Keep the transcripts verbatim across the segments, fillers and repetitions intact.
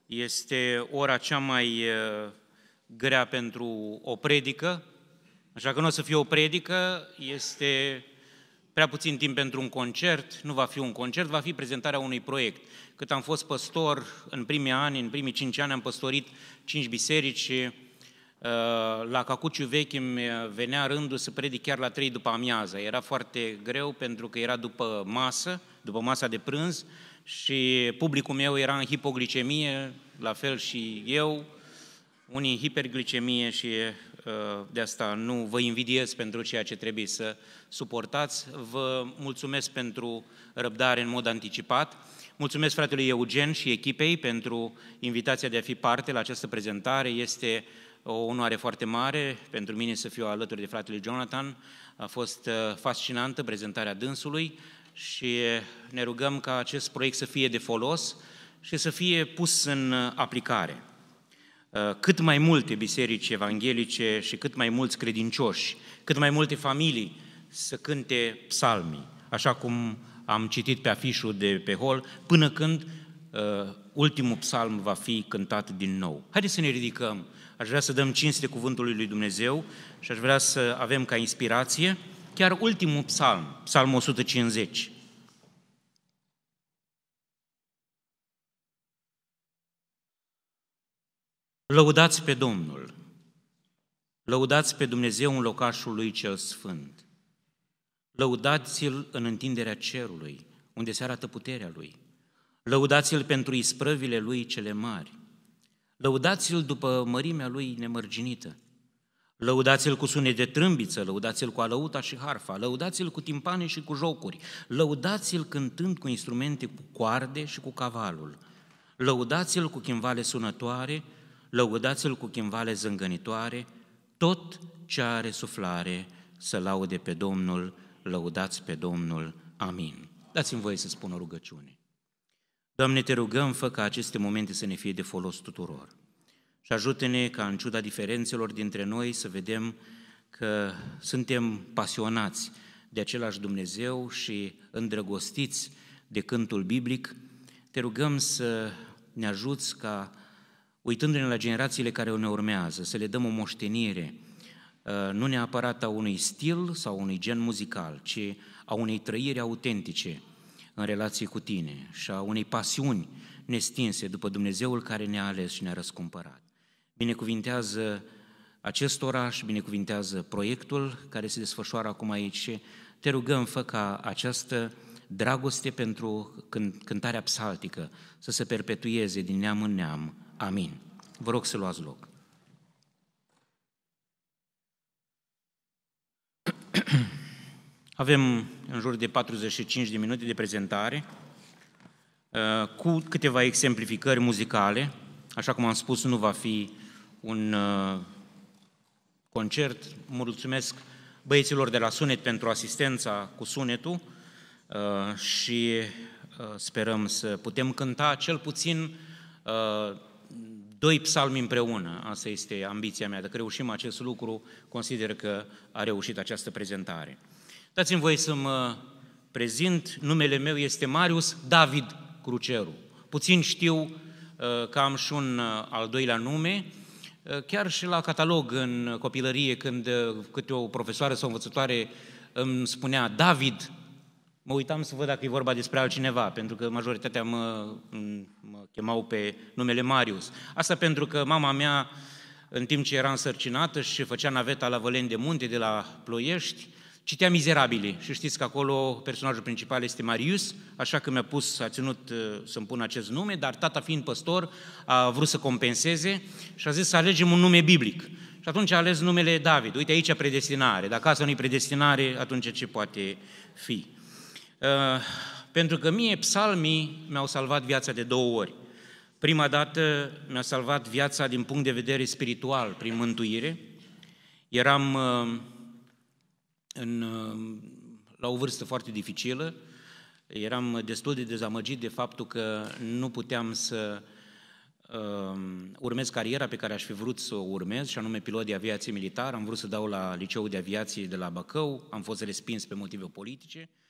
Este ora cea mai grea pentru o predică, așa că nu o să fie o predică, este prea puțin timp pentru un concert, nu va fi un concert, va fi prezentarea unui proiect. Cât am fost păstor în primii ani, în primii cinci ani, am păstorit cinci biserici. La Cacuciu Vechi îmi venea rândul să predic chiar la trei după amiază. Era foarte greu pentru că era după masă, după masa de prânz și publicul meu era în hipoglicemie, la fel și eu, unii în hiperglicemie și de asta nu vă invidiez pentru ceea ce trebuie să suportați. Vă mulțumesc pentru răbdare în mod anticipat. Mulțumesc fratelui Eugen și echipei pentru invitația de a fi parte la această prezentare. Este o onoare foarte mare pentru mine să fiu alături de fratele Jonathan. A fost fascinantă prezentarea dânsului și ne rugăm ca acest proiect să fie de folos și să fie pus în aplicare. Cât mai multe biserici evanghelice și cât mai mulți credincioși, cât mai multe familii să cânte psalmii, așa cum am citit pe afișul de pe hol, până când uh, ultimul psalm va fi cântat din nou. Haideți să ne ridicăm. Aș vrea să dăm cinste cuvântului lui Dumnezeu și aș vrea să avem ca inspirație chiar ultimul psalm, psalmul o sută cincizeci. Lăudați pe Domnul, lăudați pe Dumnezeu în locașul Lui cel Sfânt, lăudați-L în întinderea cerului, unde se arată puterea Lui, lăudați-L pentru isprăvile Lui cele mari, lăudați-L după mărimea Lui nemărginită, lăudați-L cu sunet de trâmbiță, lăudați-L cu alăuta și harfa, lăudați-L cu timpane și cu jocuri, lăudați-L cântând cu instrumente cu coarde și cu cavalul, lăudați-L cu chimvale sunătoare, lăudați-L cu chimvale zângănitoare, tot ce are suflare să laude pe Domnul, lăudați pe Domnul. Amin. Dați-mi voie să spun o rugăciune. Doamne, te rugăm, fă ca aceste momente să ne fie de folos tuturor și ajută-ne ca în ciuda diferențelor dintre noi să vedem că suntem pasionați de același Dumnezeu și îndrăgostiți de cântul biblic. Te rugăm să ne ajuți ca, uitându-ne la generațiile care ne urmează, să le dăm o moștenire, nu neapărat a unui stil sau unui gen muzical, ci a unei trăiri autentice în relație cu tine și a unei pasiuni nestinse după Dumnezeul care ne-a ales și ne-a răscumpărat. Binecuvintează acest oraș, binecuvintează proiectul care se desfășoară acum aici și te rugăm, fă ca această dragoste pentru cântarea psaltică să se perpetueze din neam în neam. Amin. Vă rog să luați loc. Avem în jur de patruzeci și cinci de minute de prezentare cu câteva exemplificări muzicale. Așa cum am spus, nu va fi un concert. Mulțumesc băieților de la Sunet pentru asistența cu sunetul și sperăm să putem cânta cel puțin doi psalmi împreună. Asta este ambiția mea. Dacă reușim acest lucru, consider că a reușit această prezentare. Dați-mi voie să mă prezint. Numele meu este Marius David Cruceru. Puțin știu că am și un al doilea nume. Chiar și la catalog în copilărie, când câte o profesoară sau învățătoare îmi spunea David, mă uitam să văd dacă e vorba despre altcineva, pentru că majoritatea mă, mă chemau pe numele Marius. Asta pentru că mama mea, în timp ce era însărcinată și făcea naveta la Văleni de Munte, de la Ploiești, citea Mizerabili și știți că acolo personajul principal este Marius, așa că mi-a pus, a ținut să-mi pun acest nume, dar tata fiind păstor a vrut să compenseze și a zis să alegem un nume biblic. Și atunci a ales numele David. Uite aici predestinare. Dacă asta nu-i predestinare, atunci ce poate fi? Uh, pentru că mie psalmii mi-au salvat viața de două ori. Prima dată mi-a salvat viața din punct de vedere spiritual, prin mântuire. Eram uh, în, uh, la o vârstă foarte dificilă, eram destul de dezamăgit de faptul că nu puteam să uh, urmez cariera pe care aș fi vrut să o urmez, și anume pilot de aviație militar. Am vrut să dau la liceul de aviație de la Bacău, am fost respins pe motive politice.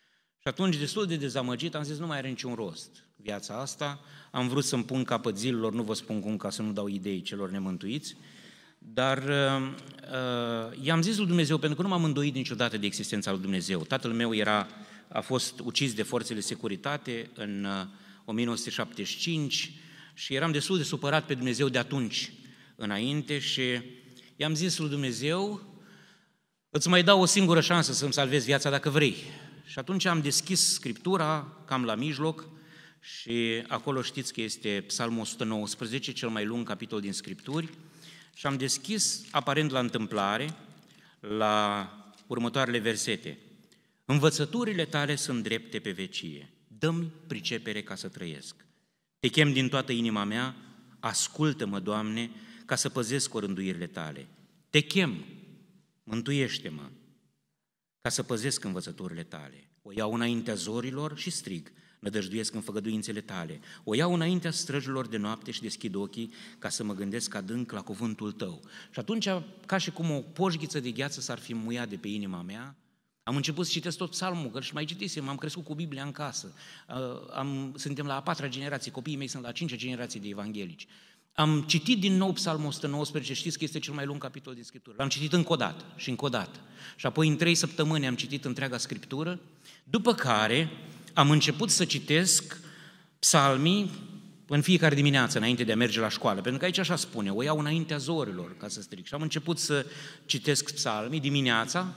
Și atunci, destul de dezamăgit, am zis, nu mai are niciun rost viața asta, am vrut să-mi pun capăt zilelor, nu vă spun cum, ca să nu dau idei celor nemântuiți, dar uh, uh, i-am zis lui Dumnezeu, pentru că nu m-am îndoit niciodată de existența lui Dumnezeu. Tatăl meu era, a fost ucis de forțele de securitate în uh, o mie nouă sute șaptezeci și cinci și eram destul de supărat pe Dumnezeu de atunci înainte și i-am zis lui Dumnezeu, îți mai dau o singură șansă să-mi salvezi viața dacă vrei. Și atunci am deschis Scriptura, cam la mijloc, și acolo știți că este Psalmul o sută nouăsprezece, cel mai lung capitol din Scripturi, și am deschis, aparent la întâmplare, la următoarele versete. Învățăturile tale sunt drepte pe vecie, dă-mi pricepere ca să trăiesc. Te chem din toată inima mea, ascultă-mă, Doamne, ca să păzesc orânduirile tale. Te chem, mântuiește-mă, ca să păzesc învățăturile tale. O iau înaintea zorilor și strig, nădăjduiesc în făgăduințele tale. O iau înaintea străjilor de noapte și deschid ochii ca să mă gândesc adânc la cuvântul tău. Și atunci, ca și cum o poșghiță de gheață s-ar fi muiat de pe inima mea, am început să citesc tot psalmul, că și mai citisem, am crescut cu Biblia în casă. Am, suntem la a patra generație, copiii mei sunt la a cincea generație de evanghelici. Am citit din nou Psalmul o sută nouăsprezece, știți că este cel mai lung capitol din Scriptură. L-am citit încă o dată și încă o dată. Și apoi în trei săptămâni am citit întreaga Scriptură, după care am început să citesc psalmii în fiecare dimineață, înainte de a merge la școală, pentru că aici așa spune, o iau înaintea zorilor, ca să stric. Și am început să citesc psalmii dimineața,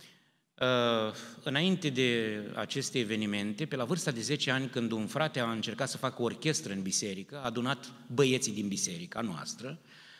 înainte de aceste evenimente, pe la vârsta de zece ani, când un frate a încercat să facă o orchestră în biserică, a adunat băieții din biserica noastră,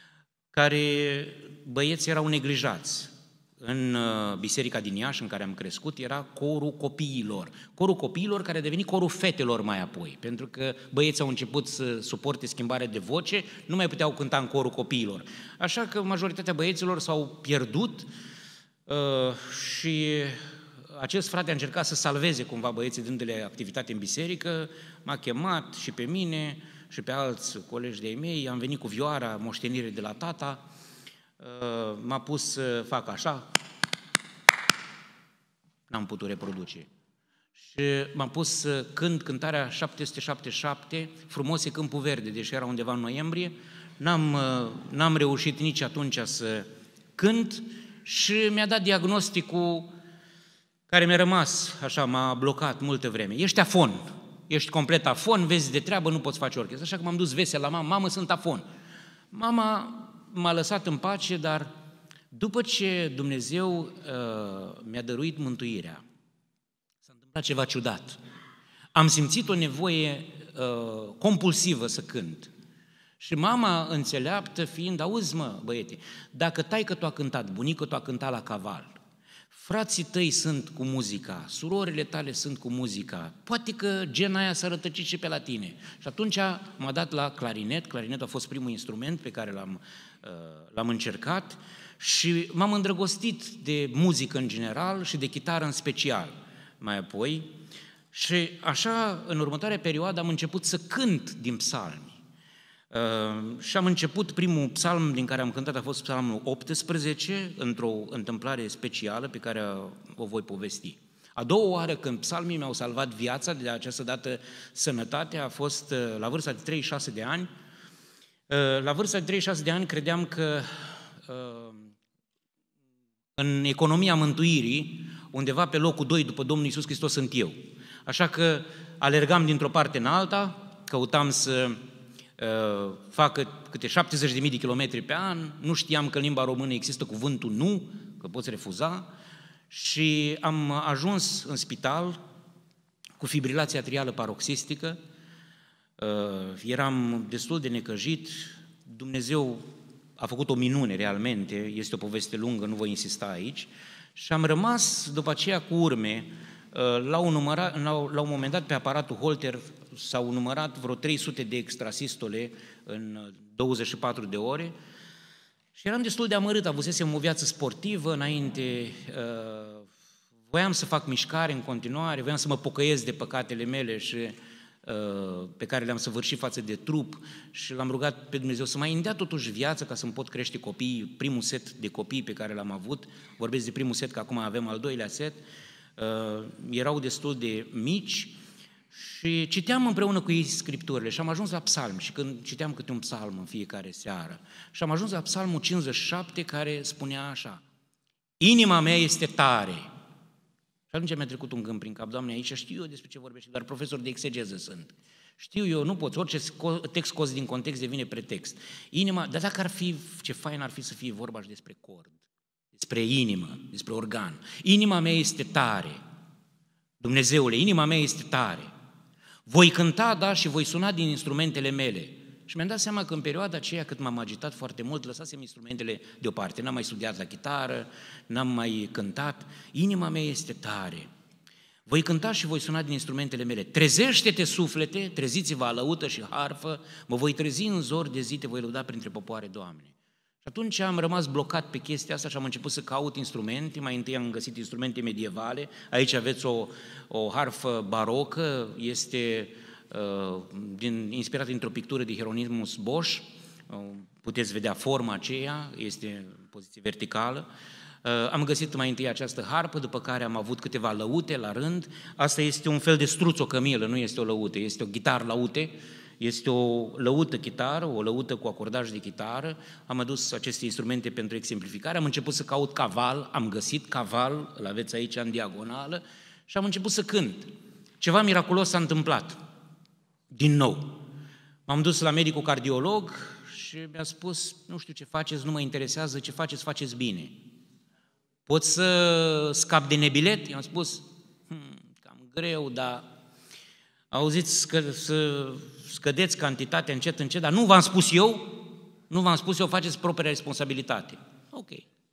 care băieții erau neglijați. În biserica din Iași, în care am crescut, era corul copiilor. Corul copiilor care a devenit corul fetelor mai apoi, pentru că băieții au început să suporte schimbarea de voce, nu mai puteau cânta în corul copiilor. Așa că majoritatea băieților s-au pierdut uh, și acest frate a încercat să salveze cumva băieții dându-le activitate în biserică, m-a chemat și pe mine și pe alți colegi de-ai mei, am venit cu vioara, moștenire de la tata, m-a pus să fac așa, n-am putut reproduce. Și m-a pus să cânt cântarea șapte sute șaptezeci și șapte, Frumos e Câmpul Verde, deși era undeva în noiembrie, n-am, n-am reușit nici atunci să cânt și mi-a dat diagnosticul care mi-a rămas, așa, m-a blocat multă vreme. Ești afon, ești complet afon, vezi de treabă, nu poți face orchestră. Așa că m-am dus vesel la mama, mamă, sunt afon. Mama m-a lăsat în pace, dar după ce Dumnezeu uh, mi-a dăruit mântuirea, s-a întâmplat ceva ciudat. Am simțit o nevoie uh, compulsivă să cânt. Și mama înțeleaptă fiind, auzi mă, băiete, dacă taică tu a cântat, bunică tu a cântat la caval, frații tăi sunt cu muzica, surorile tale sunt cu muzica, poate că gena aia s-a rătăcit și pe la tine. Și atunci m-a dat la clarinet, clarinetul a fost primul instrument pe care l-am, l-am încercat și m-am îndrăgostit de muzică în general și de chitară în special mai apoi. Și așa, în următoarea perioadă, am început să cânt din psalmi. Uh, și am început, primul psalm din care am cântat a fost psalmul optsprezece, într-o întâmplare specială pe care o voi povesti. A doua oară când psalmii mi-au salvat viața, de această dată sănătatea, a fost uh, la vârsta de treizeci și șase de ani. Uh, la vârsta de treizeci și șase de ani credeam că uh, în economia mântuirii, undeva pe locul doi după Domnul Iisus Hristos sunt eu. Așa că alergam dintr-o parte în alta, căutam să facă câte șaptezeci de mii de kilometri pe an, nu știam că în limba română există cuvântul nu, că poți refuza, și am ajuns în spital cu fibrilație atrială paroxistică, eram destul de necăjit, Dumnezeu a făcut o minune realmente, este o poveste lungă, nu voi insista aici, și am rămas după aceea cu urme. La un, numărat, la un moment dat pe aparatul Holter s-au numărat vreo trei sute de extrasistole în douăzeci și patru de ore și eram destul de amărât, avusesem o viață sportivă înainte, voiam să fac mișcare în continuare, voiam să mă pocăiesc de păcatele mele și pe care le-am săvârșit față de trup și l-am rugat pe Dumnezeu să mai îmi dea totuși viață ca să-mi pot crește copiii, primul set de copii pe care l-am avut, vorbesc de primul set că acum avem al doilea set. erau destul de mici și citeam împreună cu ei scripturile și am ajuns la psalm și când citeam câte un psalm în fiecare seară și am ajuns la psalmul cincizeci și șapte care spunea așa: inima mea este tare. Și atunci mi-a trecut un gând prin cap: Doamne, aici știu eu despre ce vorbește, dar profesor de exegeză sunt. Știu eu, nu poți, orice text scos din context devine pretext. Inima, dar dacă ar fi, ce fain ar fi să fie vorba și despre cord, despre inimă, despre organ. Inima mea este tare. Dumnezeule, inima mea este tare. Voi cânta, da, și voi suna din instrumentele mele. Și mi-am dat seama că în perioada aceea, cât m-am agitat foarte mult, lăsasem instrumentele deoparte. N-am mai studiat la chitară, n-am mai cântat. Inima mea este tare. Voi cânta și voi suna din instrumentele mele. Trezește-te, suflete, treziți-vă alăută și harfă, mă voi trezi în zor de zi, te voi lăuda printre popoare, Doamne. Și atunci am rămas blocat pe chestia asta și am început să caut instrumente. Mai întâi am găsit instrumente medievale. Aici aveți o, o harfă barocă, este uh, din, inspirată dintr-o pictură de Hieronymus Bosch. Uh, puteți vedea forma aceea, este în poziție verticală. Uh, am găsit mai întâi această harpă, după care am avut câteva lăute la rând. Asta este un fel de struț-o-cămilă, nu este o lăută, este o chitară laute. Este o lăută chitară, o lăută cu acordaj de chitară. Am adus aceste instrumente pentru exemplificare, am început să caut caval, am găsit caval, îl aveți aici în diagonală, și am început să cânt. Ceva miraculos s-a întâmplat. Din nou. M-am dus la medicul cardiolog și mi-a spus: nu știu ce faceți, nu mă interesează, ce faceți, faceți bine. Pot să scap de nebilet? I-am spus: hm, cam greu, dar auziți că să scădeți cantitatea încet, încet, dar nu v-am spus eu, nu v-am spus eu, faceți propria responsabilitate. Ok.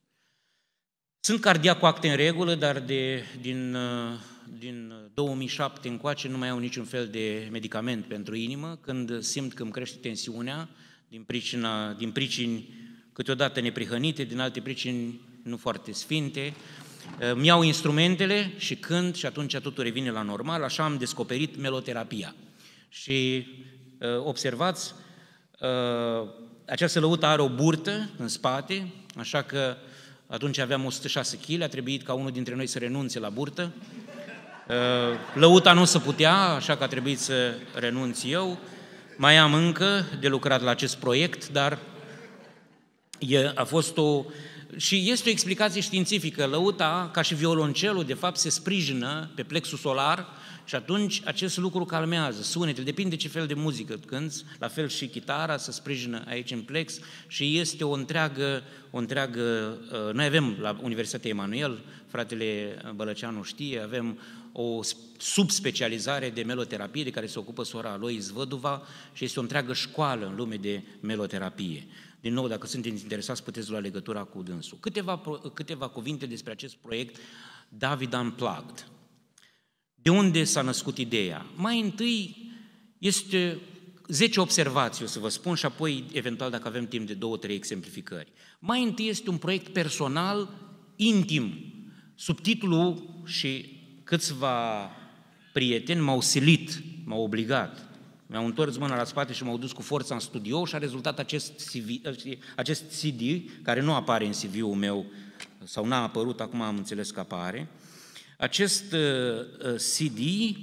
Sunt cardiac cu acte în regulă, dar de, din, din două mii șapte încoace nu mai au niciun fel de medicament pentru inimă. Când simt că îmi crește tensiunea, din, pricina, din pricini câteodată neprihănite, din alte pricini nu foarte sfinte, îmi iau instrumentele și cânt și atunci totul revine la normal. Așa am descoperit meloterapia. Și observați, această lăută are o burtă în spate, așa că atunci aveam o sută șase kilograme, a trebuit ca unul dintre noi să renunțe la burtă. Lăuta nu se putea, așa că a trebuit să renunț eu. Mai am încă de lucrat la acest proiect, dar a fost o... Și este o explicație științifică. Lăuta, ca și violoncelul, de fapt se sprijină pe plexul solar și atunci acest lucru calmează sunetele. Depinde ce fel de muzică cânți, la fel și chitara se sprijină aici în plex și este o întreagă, o întreagă... Noi avem la Universitatea Emanuel, fratele Bălăceanu știe, avem o subspecializare de meloterapie de care se ocupă sora Alois Văduva și este o întreagă școală în lume de meloterapie. Din nou, dacă sunteți interesați, puteți lua legătura cu dânsul. Câteva, câteva cuvinte despre acest proiect David Unplugged. De unde s-a născut ideea? Mai întâi este zece observații, o să vă spun, și apoi, eventual, dacă avem timp de două, trei exemplificări. Mai întâi este un proiect personal, intim. Subtitlul și câțiva prieteni m-au silit, m-au obligat. Mi-au întors mâna la spate și m-au dus cu forța în studio și a rezultat acest, C V, acest C D, care nu apare în C V-ul meu, sau n-a apărut, acum am înțeles că apare. Acest C D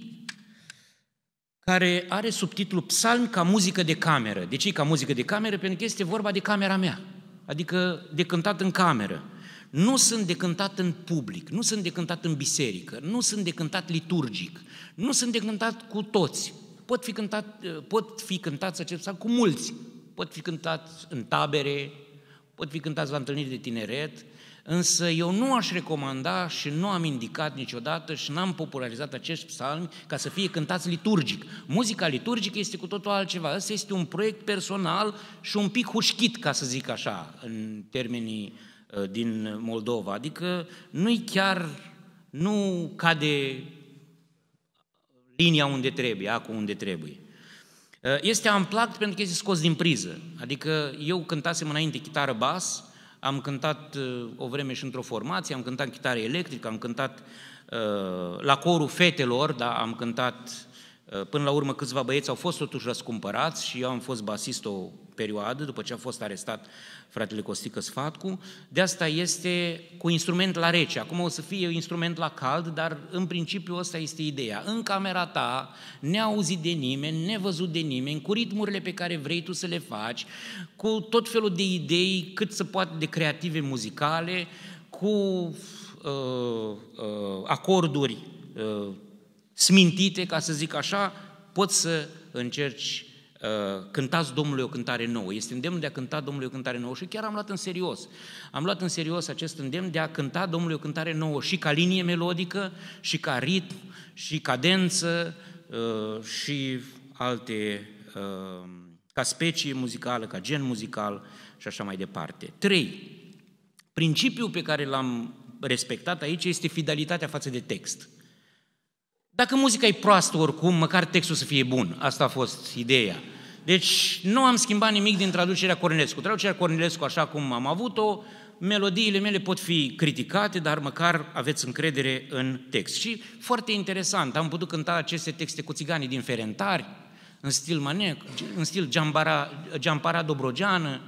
care are subtitlul Psalmi ca muzică de cameră. De ce e ca muzică de cameră? Pentru că este vorba de camera mea, adică de cântat în cameră. Nu sunt de cântat în public, nu sunt de cântat în biserică, nu sunt de cântat liturgic, nu sunt de cântat cu toți. Pot fi cântat, pot fi cântați acest psalm cu mulți, pot fi cântați în tabere, pot fi cântați la întâlniri de tineret, însă eu nu aș recomanda și nu am indicat niciodată și n-am popularizat acești psalmi ca să fie cântați liturgic. Muzica liturgică este cu totul altceva. Ăsta este un proiect personal și un pic hușchit, ca să zic așa, în termenii din Moldova. Adică nu-i chiar, nu cade linia unde trebuie, acul unde trebuie. Este unplugged pentru că este scos din priză. Adică eu cântasem înainte chitară bas, am cântat o vreme și într-o formație, am cântat chitară electrică, am cântat uh, la corul fetelor, da, am cântat Până la urmă câțiva băieți au fost totuși răscumpărați și eu am fost basist o perioadă, după ce a fost arestat fratele Costică Sfatcu. De asta este cu instrument la rece. Acum o să fie instrument la cald, dar în principiu ăsta este ideea. În camera ta, neauzit de nimeni, nevăzut de nimeni, cu ritmurile pe care vrei tu să le faci, cu tot felul de idei cât se poate de creative muzicale, cu uh, uh, acorduri uh, smintite, ca să zic așa, poți să încerci, uh, cântați Domnului o cântare nouă. Este îndemnul de a cânta Domnului o cântare nouă și chiar am luat în serios. Am luat în serios acest îndemn de a cânta Domnului o cântare nouă și ca linie melodică, și ca ritm, și cadență, uh, și alte, uh, ca specie muzicală, ca gen muzical și așa mai departe. Trei. Principiul pe care l-am respectat aici este fidelitatea față de text. Dacă muzica e proastă oricum, măcar textul să fie bun. Asta a fost ideea. Deci nu am schimbat nimic din traducerea Cornilescu. Traducerea Cornilescu, așa cum am avut-o, melodiile mele pot fi criticate, dar măcar aveți încredere în text. Și foarte interesant, am putut cânta aceste texte cu țiganii din Ferentari, în stil manec, în stil Giambara, Giampara Dobrogeană,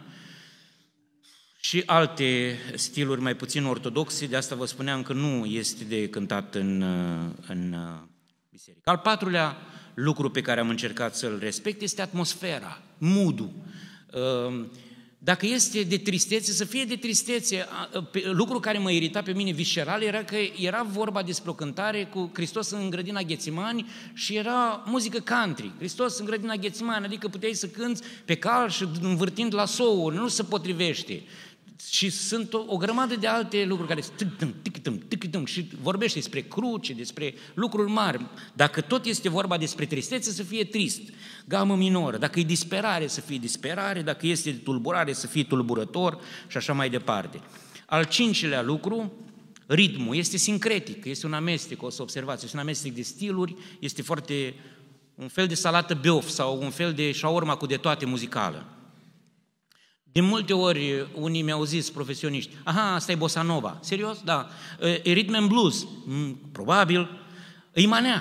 și alte stiluri mai puțin ortodoxe, de asta vă spuneam că nu este de cântat în, în biserică. Al patrulea lucru pe care am încercat să-l respect este atmosfera, mood-ul. Dacă este de tristețe, să fie de tristețe. Lucru care mă irita pe mine visceral era că era vorba despre o cântare cu Hristos în grădina Ghețimani și era muzică country. Hristos în grădina Ghețimani, adică puteai să cânți pe cal și învârtind la soul, nu se potrivește. Și sunt o, o grămadă de alte lucruri care și vorbește despre cruce, despre lucruri mari. Dacă tot este vorba despre tristețe, să fie trist, gamă minoră. Dacă e disperare, să fie disperare. Dacă este tulburare, să fie tulburător și așa mai departe. Al cincilea lucru, ritmul, este sincretic, este un amestec, o să observați, este un amestec de stiluri, este foarte un fel de salată beof sau un fel de șaorma cu de toate muzicală. De multe ori, unii mi-au zis, profesioniști, aha, asta e bossa nova. Serios? Da. E rhythm and blues? Mm, probabil. E manea?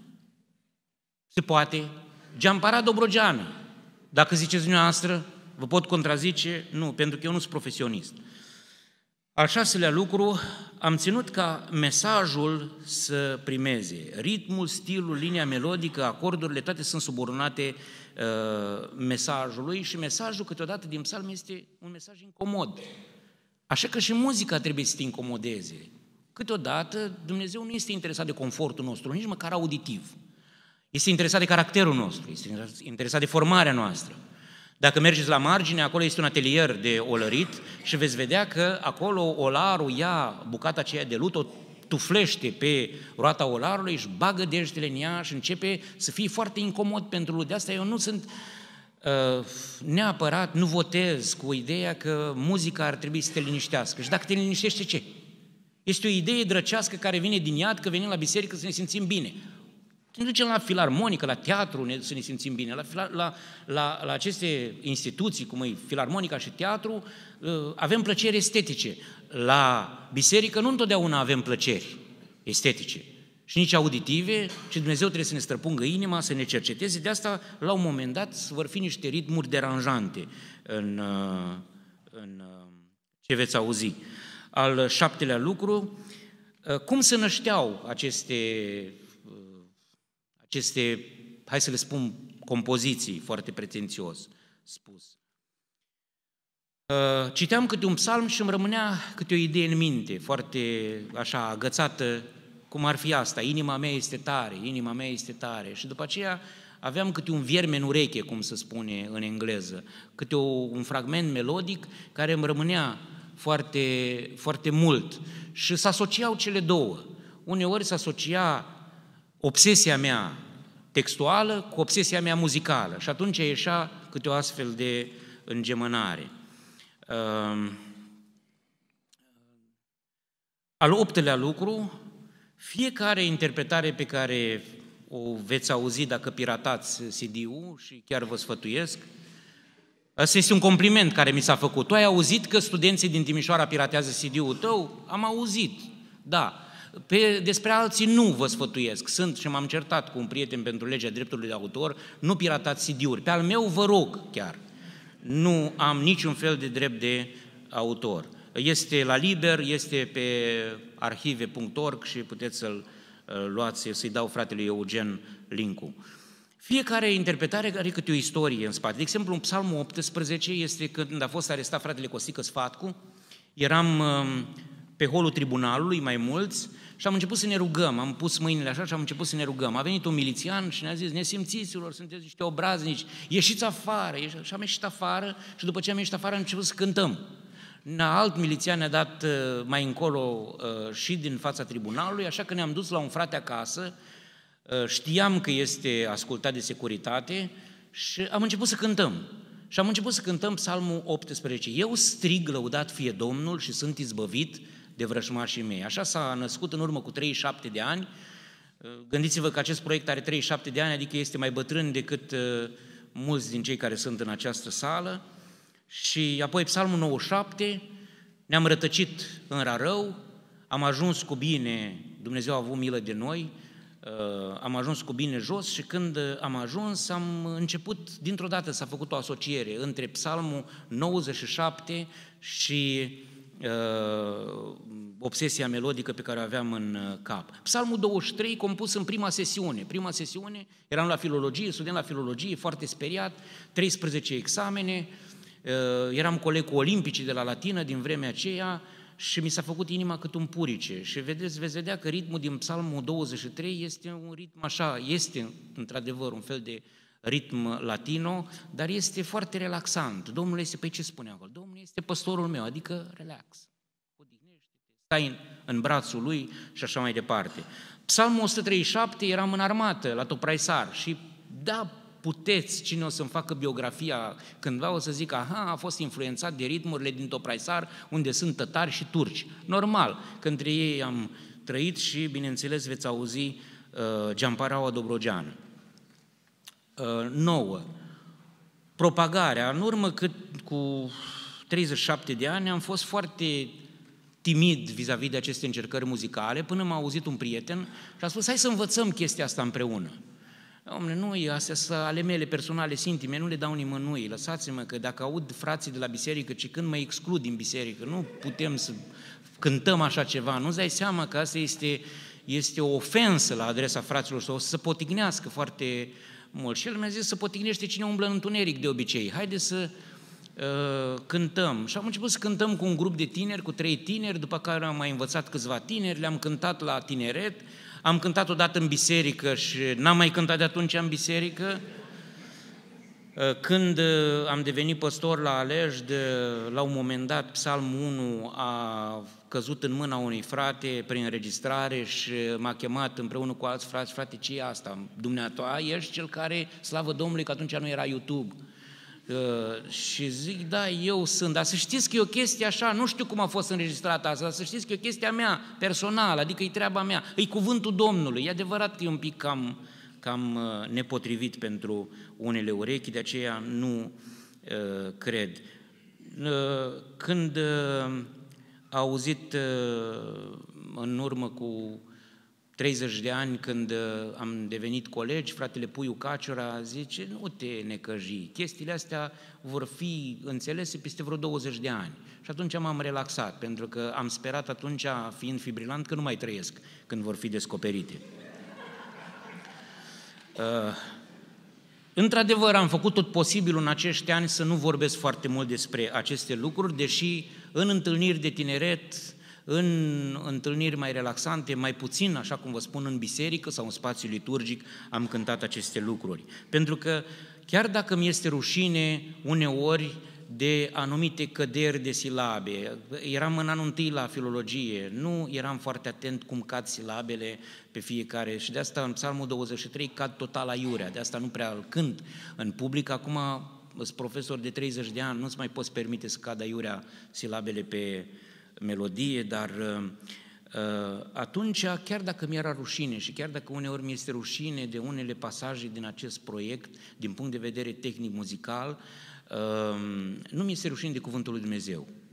Se poate. Giampara Dobrogeană? Dacă ziceți dumneavoastră, vă pot contrazice? Nu, pentru că eu nu sunt profesionist. Al șaselea lucru, am ținut ca mesajul să primeze. Ritmul, stilul, linia melodică, acordurile, toate sunt subordonate uh, mesajului și mesajul câteodată din psalm este un mesaj incomod. Așa că și muzica trebuie să te incomodeze. Câteodată Dumnezeu nu este interesat de confortul nostru, nici măcar auditiv. Este interesat de caracterul nostru, este interesat de formarea noastră. Dacă mergeți la margine, acolo este un atelier de olărit și veți vedea că acolo olarul ia bucata aceea de lut, o tuflește pe roata olarului, își bagă degetele în ea și începe să fie foarte incomod pentru lut. De asta eu nu sunt uh, neapărat, nu votez cu ideea că muzica ar trebui să te liniștească. Și dacă te liniștește, ce? Este o idee drăcească care vine din iad, că venim la biserică să ne simțim bine. Ne ducem la filarmonică, la teatru, ne, să ne simțim bine, la, la, la, la aceste instituții, cum e filarmonica și teatru, avem plăceri estetice. La biserică nu întotdeauna avem plăceri estetice și nici auditive, și Dumnezeu trebuie să ne străpungă inima, să ne cerceteze. De asta, la un moment dat, vor fi niște ritmuri deranjante în, în ce veți auzi. Al șaptelea lucru, cum se nășteau aceste aceste, hai să le spun, compoziții, foarte pretențios spus. Citeam câte un psalm și îmi rămânea câte o idee în minte, foarte așa agățată, cum ar fi asta, inima mea este tare, inima mea este tare. Și după aceea aveam câte un vierme în ureche, cum se spune în engleză, câte o, un fragment melodic care îmi rămânea foarte, foarte mult. Și se asociau cele două. Uneori se asocia obsesia mea textuală cu obsesia mea muzicală și atunci ieșea câte o astfel de îngemânare. Uh, al optelea lucru, fiecare interpretare pe care o veți auzi dacă piratați C D-ul, și chiar vă sfătuiesc, ăsta este un compliment care mi s-a făcut. Tu ai auzit că studenții din Timișoara piratează C D-ul tău? Am auzit, da. Pe, despre alții nu vă sfătuiesc. Sunt și m-am certat cu un prieten pentru legea drepturilor de autor, nu piratați C D-uri. Pe al meu vă rog chiar, nu am niciun fel de drept de autor. Este la liber, este pe arhive punct org și puteți să-l luați, să-i dau fratelui Eugen link-ul. Fiecare interpretare are câte o istorie în spate. De exemplu, în Psalmul optsprezece este când a fost arestat fratele Costică Sfatcu, eram pe holul tribunalului, mai mulți, și am început să ne rugăm, am pus mâinile așa și am început să ne rugăm. A venit un milițian și ne-a zis, nesimțiților, sunteți niște obraznici, ieșiți afară. Și am ieșit afară și după ce am ieșit afară am început să cântăm. Alt milițian ne-a dat mai încolo și din fața tribunalului, așa că ne-am dus la un frate acasă, știam că este ascultat de securitate și am început să cântăm. Și am început să cântăm Psalmul optsprezece. Eu strig, lăudat fie Domnul și sunt izbăvit de vrăjmașii mei. Așa s-a născut în urmă cu treizeci și șapte de ani. Gândiți-vă că acest proiect are treizeci și șapte de ani, adică este mai bătrân decât mulți din cei care sunt în această sală. Și apoi Psalmul nouăzeci și șapte, ne-am rătăcit în rarău, am ajuns cu bine, Dumnezeu a avut milă de noi, am ajuns cu bine jos și când am ajuns am început, dintr-o dată s-a făcut o asociere între Psalmul nouăzeci și șapte și uh, obsesia melodică pe care o aveam în cap. Psalmul douăzeci și trei, compus în prima sesiune. Prima sesiune, eram la filologie, student la filologie, foarte speriat, treisprezece examene, uh, eram coleg cu olimpicii de la latină din vremea aceea, și mi s-a făcut inima cât un purice. Și vedeți, veți vedea că ritmul din Psalmul douăzeci și trei este un ritm așa, este într-adevăr un fel de ritm latino, dar este foarte relaxant. Domnul este, păi ce spune acolo? Domnul este păstorul meu, adică relax. Odihnește-te, stai în, în brațul lui și așa mai departe. Psalmul o sută treizeci și șapte, eram în armată, la Topraisar și da, puteți, cine o să-mi facă biografia cândva, o să zic, aha, a fost influențat de ritmurile din Topraisar, unde sunt tătari și turci. Normal, că între ei am trăit și, bineînțeles, veți auzi uh, Geamparaua Dobrogeană. Uh, nouă. Propagarea. În urmă cât cu treizeci și șapte de ani am fost foarte timid vis-a-vis de aceste încercări muzicale, până m-a auzit un prieten și a spus, hai să învățăm chestia asta împreună. Dom'le, nu, astea sunt ale mele personale, intime, nu le dau nimănui, lăsați-mă că dacă aud frații de la biserică, ci când mă exclud din biserică, nu putem să cântăm așa ceva, nu-ți dai seama că asta este, este o ofensă la adresa fraților sau o să se potignească foarte mult. Și el mi-a zis să potignește cine umblă în întuneric de obicei, haide să uh, cântăm. Și am început să cântăm cu un grup de tineri, cu trei tineri, după care am mai învățat câțiva tineri, le-am cântat la tineret. Am cântat odată în biserică și n-am mai cântat de atunci în biserică. Când am devenit păstor la Alej, la un moment dat, Psalmul unu a căzut în mâna unui frate prin înregistrare și m-a chemat împreună cu alți frați, frate, ce e asta? Dumneata, ești cel care, slavă Domnului, că atunci nu era YouTube. Uh, și zic, da, eu sunt, dar să știți că e o chestie așa, nu știu cum a fost înregistrată asta, dar să știți că e o chestie a mea, personală, adică e treaba mea, e cuvântul Domnului. E adevărat că e un pic cam, cam uh, nepotrivit pentru unele urechi, de aceea nu uh, cred. Uh, când uh, a auzit uh, în urmă cu treizeci de ani, când am devenit colegi, fratele Puiu Caciora zice, nu te necăji, chestiile astea vor fi înțelese peste vreo douăzeci de ani. Și atunci m-am relaxat, pentru că am sperat atunci, fiind fibrilant, că nu mai trăiesc când vor fi descoperite. Uh, într-adevăr, am făcut tot posibilul în acești ani să nu vorbesc foarte mult despre aceste lucruri, deși în întâlniri de tineret, în întâlniri mai relaxante, mai puțin, așa cum vă spun, în biserică sau în spațiu liturgic, am cântat aceste lucruri. Pentru că chiar dacă mi este rușine uneori de anumite căderi de silabe, eram în anul întâi la filologie, nu eram foarte atent cum cad silabele pe fiecare și de asta în Psalmul douăzeci și trei cad total aiurea, de asta nu prea îl cânt în public. Acum sunt profesor de treizeci de ani, nu-ți mai poți permite să cad aiurea silabele pe melodie, dar uh, atunci, chiar dacă mi-era rușine și chiar dacă uneori mi este rușine de unele pasaje din acest proiect, din punct de vedere tehnic-muzical, uh, nu mi este rușine de Cuvântul lui Dumnezeu.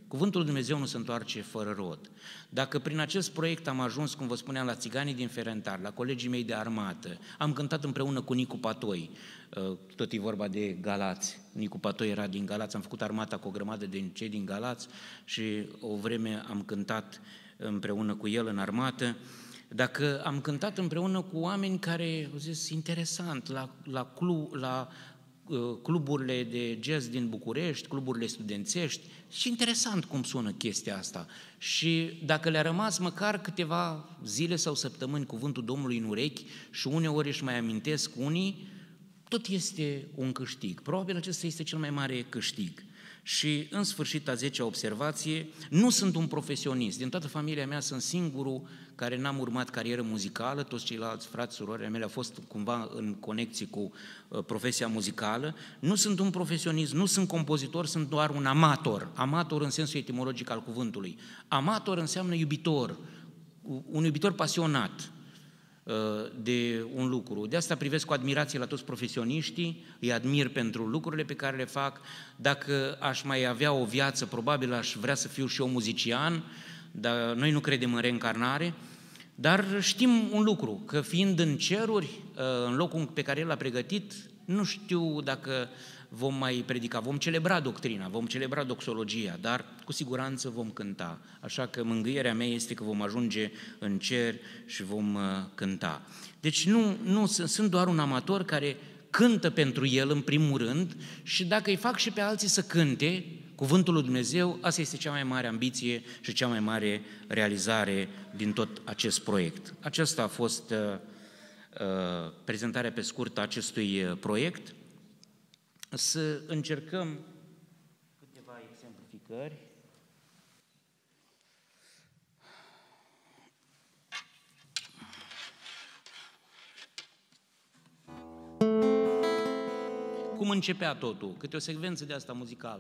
Cuvântul lui Dumnezeu nu se întoarce fără rod. Dacă prin acest proiect am ajuns, cum vă spuneam, la țiganii din Ferentar, la colegii mei de armată, am cântat împreună cu Nicu Patoi, tot e vorba de Galați. Nicu Patoi era din Galați, am făcut armata cu o grămadă de cei din Galați și o vreme am cântat împreună cu el în armată. Dacă am cântat împreună cu oameni care, au zis, interesant, la, la, club, la cluburile de jazz din București, cluburile studențești, și interesant cum sună chestia asta. Și dacă le-a rămas măcar câteva zile sau săptămâni cuvântul Domnului în urechi și uneori își mai amintesc unii, tot este un câștig. Probabil acesta este cel mai mare câștig. Și, în sfârșit, a zecea observație, nu sunt un profesionist. Din toată familia mea sunt singurul care n-am urmat carieră muzicală, toți ceilalți frați, surorile mele au fost cumva în conexie cu uh, profesia muzicală. Nu sunt un profesionist, nu sunt compozitor, sunt doar un amator. Amator în sensul etimologic al cuvântului. Amator înseamnă iubitor, un iubitor pasionat de un lucru. De asta privesc cu admirație la toți profesioniștii, îi admir pentru lucrurile pe care le fac. Dacă aș mai avea o viață, probabil aș vrea să fiu și eu muzician, dar noi nu credem în reîncarnare, dar știm un lucru, că fiind în ceruri, în locul pe care El l-a pregătit, nu știu dacă vom mai predica, vom celebra doctrina, vom celebra doxologia, dar cu siguranță vom cânta. Așa că mângâierea mea este că vom ajunge în cer și vom cânta. Deci nu, nu sunt doar un amator care cântă pentru El în primul rând și dacă îi fac și pe alții să cânte cuvântul lui Dumnezeu, asta este cea mai mare ambiție și cea mai mare realizare din tot acest proiect. Aceasta a fost uh, uh, prezentarea pe scurt a acestui proiect. Să încercăm câteva exemplificări. Cum începea totul? Câte o secvență de asta muzicală.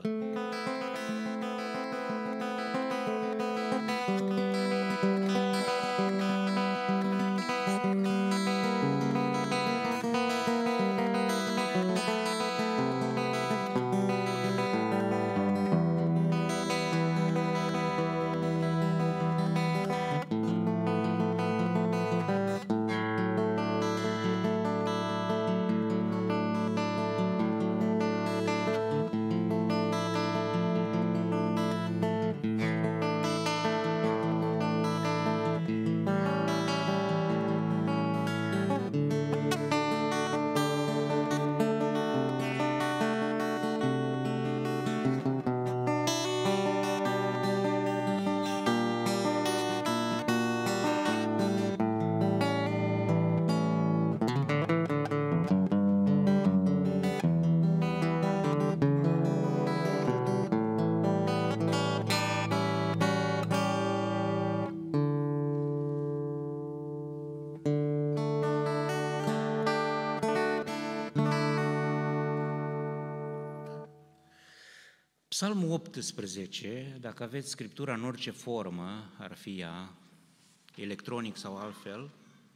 Psalmul optsprezece, dacă aveți Scriptura în orice formă, ar fi ea, electronic sau altfel,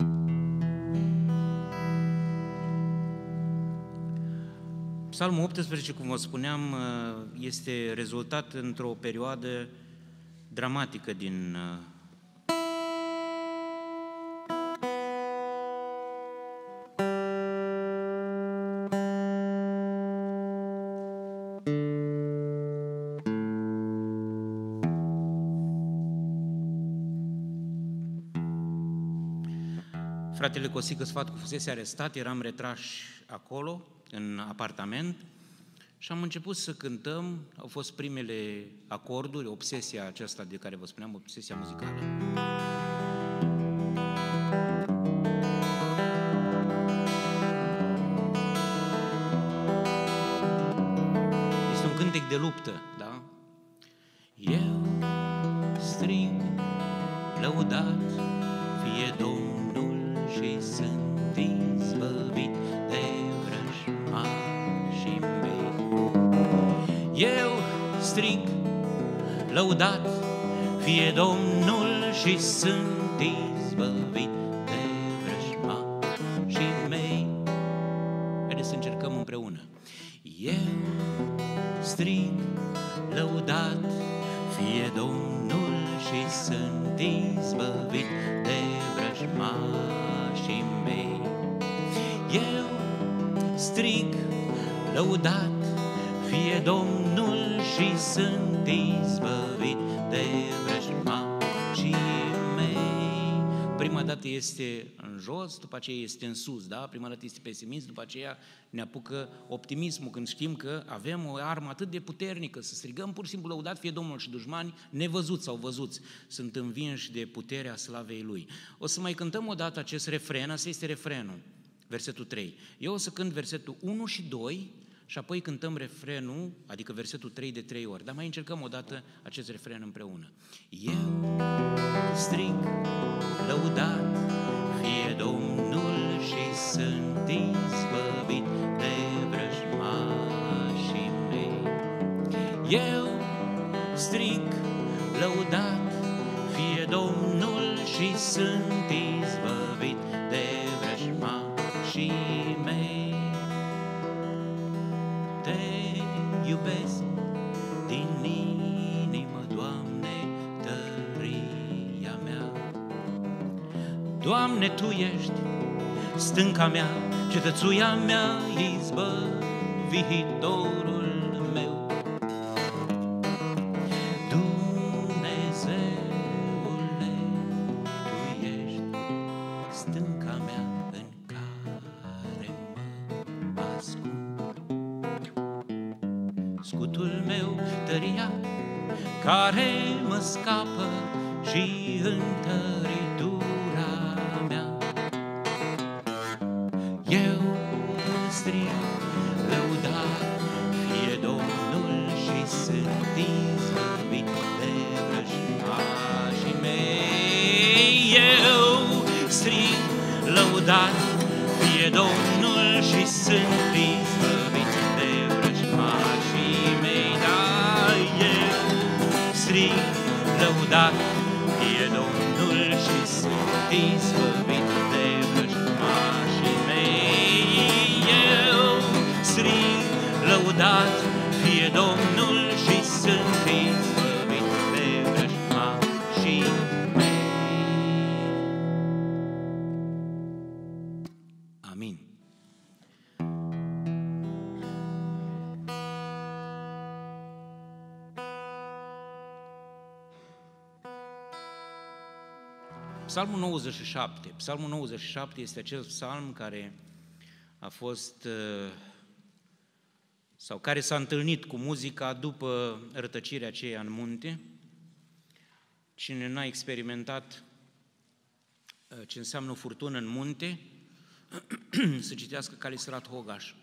Psalmul optsprezece, cum vă spuneam, este rezultat într-o perioadă dramatică din Fratele Cosică Sfatcu fusese arestat, eram retrași acolo, în apartament, și am început să cântăm. Au fost primele acorduri, obsesia aceasta de care vă spuneam, obsesia muzicală. Este un cântec de luptă, da? Eu strig, lăudat fie Domnul, și sunt izbăvit de vrăjmașii mei. Eu strig, lăudat fie Domnul și sunt izbăvit de vrăjmașii mei. Haideți să încercăm împreună. Eu strig, lăudat fie Domnul și sunt izbăvit de vrăjmașii mei. Eu strig, lăudat fie Domnul și sunt izbăvit de vrăjmașii mei. Prima dată este în jos, după aceea este în sus, da? Prima dată este pesimism, după aceea ne apucă optimismul când știm că avem o armă atât de puternică, să strigăm pur și simplu lăudat fie Domnul și dușmani nevăzuți sau văzuți sunt învinși de puterea slavei Lui. O să mai cântăm o dată acest refren, asta este refrenul, versetul trei. Eu o să cânt versetul unu și doi și apoi cântăm refrenul, adică versetul trei de trei ori, dar mai încercăm o dată acest refren împreună. Eu strig, lăudat fie Domnul și sunt izbăvit de vrăjmașii mei. Eu strig, lăudat fie Domnul și sunt izbăvit de vrăjmașii mei. Te iubesc din inimă, Doamne, tăria mea. Doamne, Tu ești stânca mea, cetățuia mea, izbăvitorul meu. Dumnezeule, Tu ești stânca mea în care mă ascund. Scutul meu, tăria care mă scapă și întăritura mea. Eu strig, lăudat fie Domnul și sunt izbăvit de vrăjmașii mei. Eu strig, lăudat fie Domnul și sunt izbăvit de vrăjmașii mei. Da, eu strig, lăudat fie Domnul și sunt izbăvit de vrăjmașii mei. Eu strig, lăudat fie Domnul și sunt izbăvit de vrăjmașii mei. Amin. Psalmul nouăzeci și șapte. Psalmul nouăzeci și șapte este acel psalm care a fost sau care s-a întâlnit cu muzica după rătăcirea aceea în munte. Cine n-a experimentat ce înseamnă o furtună în munte, să citească Calistrat Hogaș.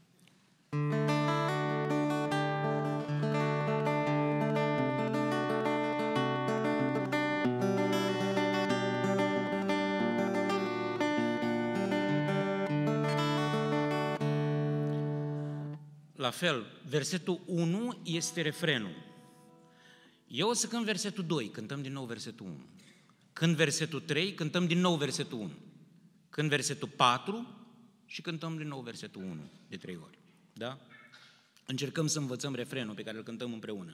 La fel, versetul unu este refrenul. Eu o să cânt versetul doi, cântăm din nou versetul unu. Când versetul trei, cântăm din nou versetul unu. Când versetul patru și cântăm din nou versetul unu, de trei ori. Da? Încercăm să învățăm refrenul pe care îl cântăm împreună.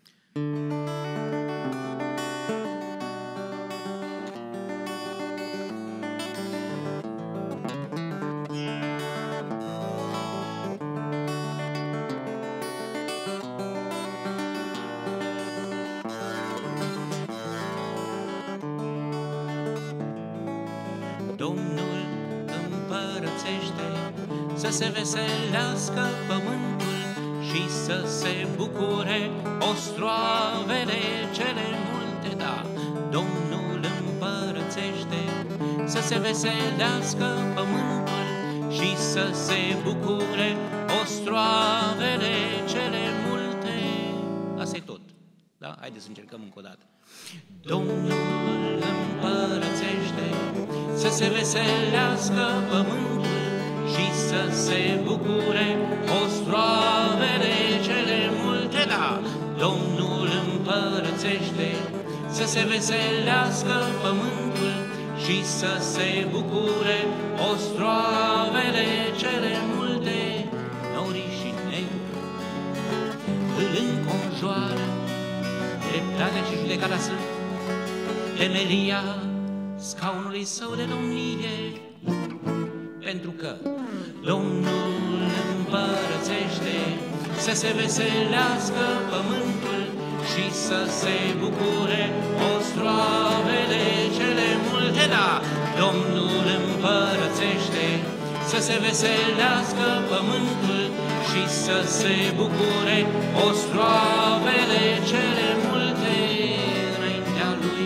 Domnul împărățește, să se veselească pământul și să se bucure ostroavele cele multe, da. Domnul împărățește, să se veselească pământul și să se bucure ostroavele cele multe. Asta e tot, da? Haideți să încercăm încă o dată. Domnul împărățește, să se veselească pământul și să se bucure ostroavele cele multe, da. Domnul împărățește, să se veselească pământul și să se bucure ostroavele cele multe. Norii și negru îl înconjoară, dreptatea și judecata sunt temelia scaunului său de domnie, pentru că Domnul împărățește să se veselească pământul și să se bucure ostroavele cele multe, da, Domnul împărățește să se veselească pământul și să se bucure ostroavele cele multe înaintea lui.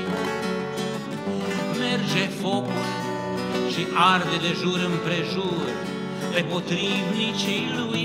Merge focul și arde de jur împrejur pe potrivnicii lui,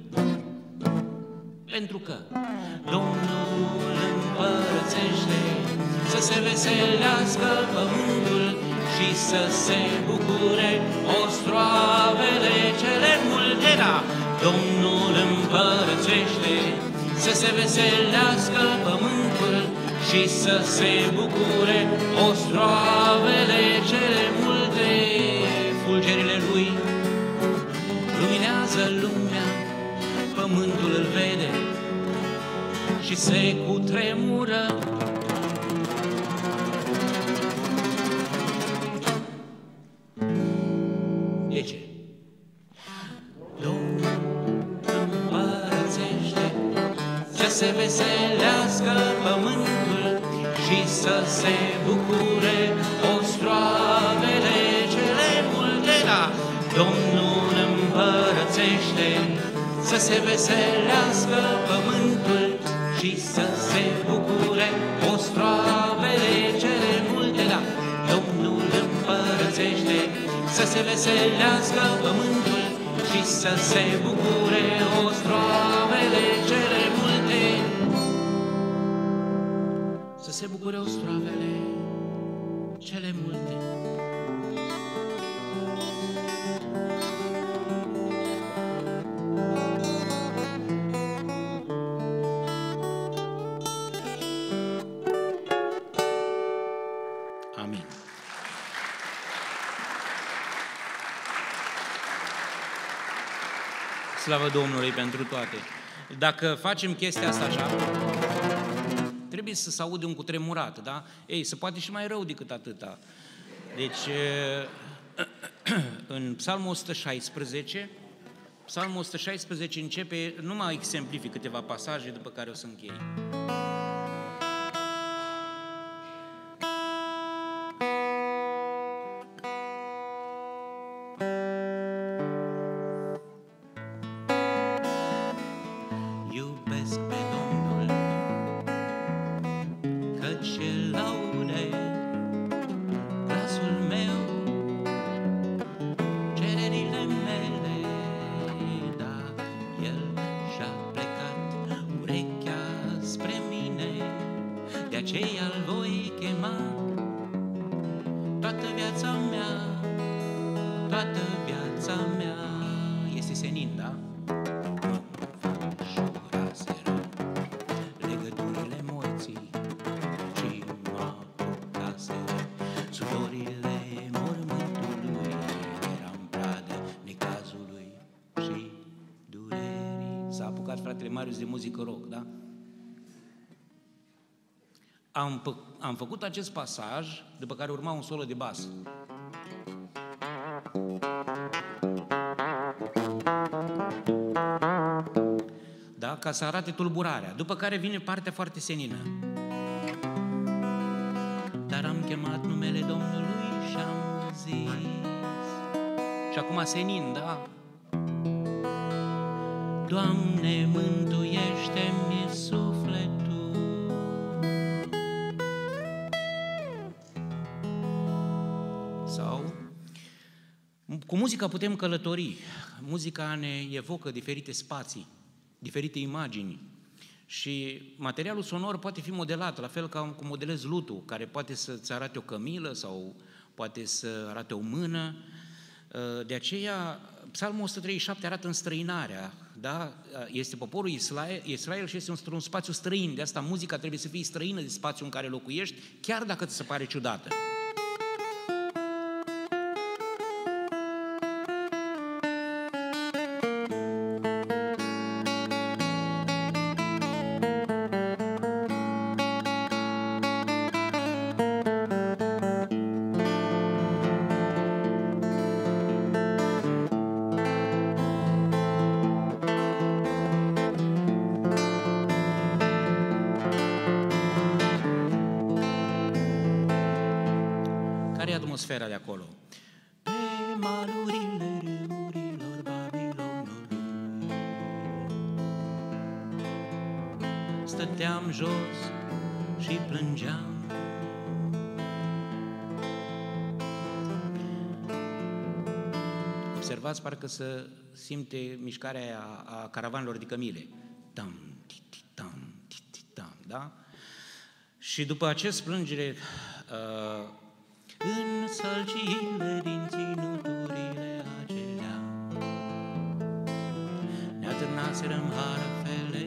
pentru că Domnul împărățește să se veselească pământul și să se bucure ostroavele cele multe, da, Domnul împărățește să se veselească pământul și să se bucure ostroavele cele multe. Fulgerile lui luminează lumea, pământul îl vede și se cutremură. De ce? Domnul împărățește să se veselească pământul și să se bucure ostroavele cele multe, da, Domnul împărățește să se veselească pământul și să se bucure ostroavele cele multe, da, Domnul împărățește să se veselească pământul și să se bucure ostroavele cele multe. Să se bucure ostroavele cele multe. Amin. Slavă Domnului pentru toate. Dacă facem chestia asta așa, trebuie să se aude un cutremurat, da? Ei, se poate și mai rău decât atâta. Deci, în Psalmul o sută șaisprezece, Psalmul o sută șaisprezece începe, nu mai exemplific câteva pasaje după care o să închei. De muzică rock, da? Am, am făcut acest pasaj, după care urma un solo de bas. Da? Ca să arate tulburarea. După care vine partea foarte senină. Dar am chemat numele Domnului și am zis. Și acum senin, da? Doamne, mântuiește-mi sufletul. Sau, cu muzica putem călători. Muzica ne evocă diferite spații, diferite imagini. Și materialul sonor poate fi modelat, la fel ca cum modelezi lutul, care poate să-ți arate o cămilă sau poate să arate o mână. De aceea, Psalmul o sută treizeci și șapte arată înstrăinarea, da? Este poporul Israel, Israel și este un, un spațiu străin, de asta muzica trebuie să fie străină de spațiul în care locuiești, chiar dacă ți se pare ciudată. atmosfera de acolo. Pe malurile râurilor Babilonului stăteam jos și plângeam. Observați, parcă să simte mișcarea aia a caravanelor de cămile. Tam, titi, tam, titi, tam, da? Și după acest plângere, uh, în sălciile din ținuturile acelea, ne atârnaserăm harfele.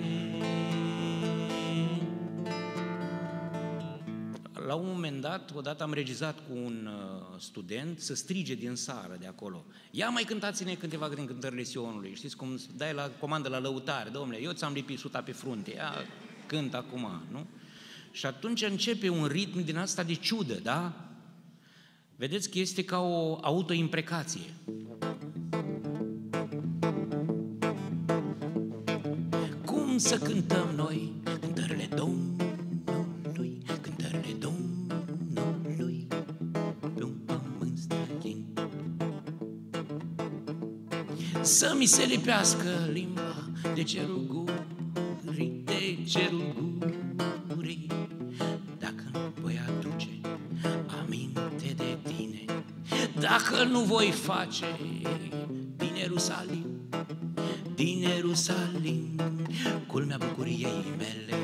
La un moment dat, odată am regizat cu un uh, student să strige din sară de acolo. Ia mai cântați-ne câteva din cântările Sionului. Știți cum dai la comandă la lăutare, domnule, eu ți-am lipit suta pe frunte, ia cânt acum, nu? Și atunci începe un ritm din asta de ciudă, da? Vedeți că este ca o autoimprecație. Cum să cântăm noi cântările Domnului, cântările Domnului, pe un pământ străin? Să mi se lipească limba de cerul gurii, de cerul gurii, dacă nu voi aduce aminte de tine, dacă nu voi face din Ierusalim, din Ierusalim, culmea bucuriei mele.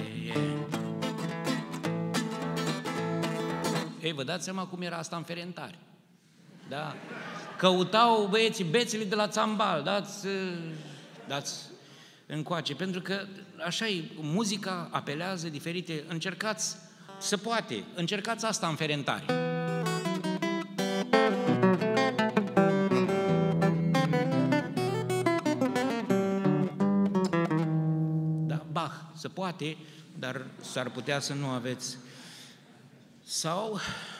Ei, vă dați seama cum era asta în Ferentari, da? Căutau băieții bețele de la țambal, dați, dați încoace, pentru că așa e, muzica apelează diferite, încercați, se poate, încercați asta în Ferentari. Da, Bach, se poate, dar s-ar putea să nu aveți. Sau